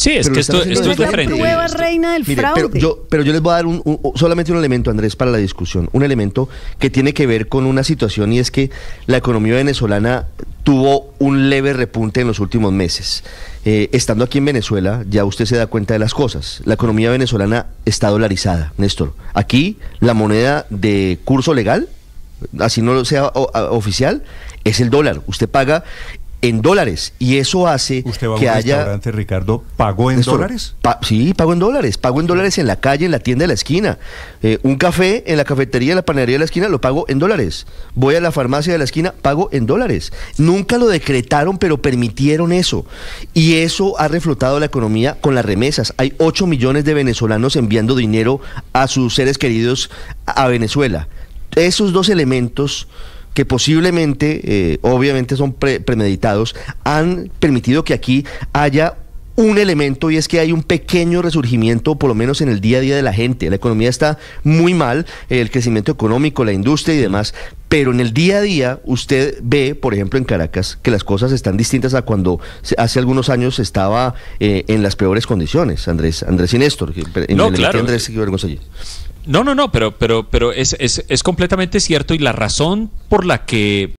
Sí, es Pero que lo están haciendo esto es de de frente. frente. Prueba reina del Mire, fraude. pero yo les voy a dar solamente un elemento, Andrés, para la discusión. Un elemento que tiene que ver con una situación, y es que la economía venezolana tuvo un leve repunte en los últimos meses. Estando aquí en Venezuela, ya usted se da cuenta de las cosas. La economía venezolana está dolarizada, Néstor. Aquí la moneda de curso legal, así no sea oficial, es el dólar. Usted paga en dólares, y eso hace ¿Usted va a que un haya... restaurante, Ricardo, pagó en Néstor, dólares? Sí, pago en dólares en la calle, en la tienda de la esquina. Un café en la cafetería, en la panadería de la esquina, lo pago en dólares. Voy a la farmacia de la esquina, pago en dólares. Nunca lo decretaron, pero permitieron eso. Y eso ha reflotado la economía con las remesas. Hay 8 millones de venezolanos enviando dinero a sus seres queridos a Venezuela. Esos dos elementos, que posiblemente, obviamente son premeditados, han permitido que aquí haya un elemento, y es que hay un pequeño resurgimiento, por lo menos en el día a día de la gente. La economía está muy mal, el crecimiento económico, la industria y demás, pero en el día a día usted ve, por ejemplo, en Caracas, que las cosas están distintas a cuando hace algunos años estaba en las peores condiciones, Andrés y Néstor. No, claro. Andrés, qué vergüenza allí. No, pero es completamente cierto, y la razón por la que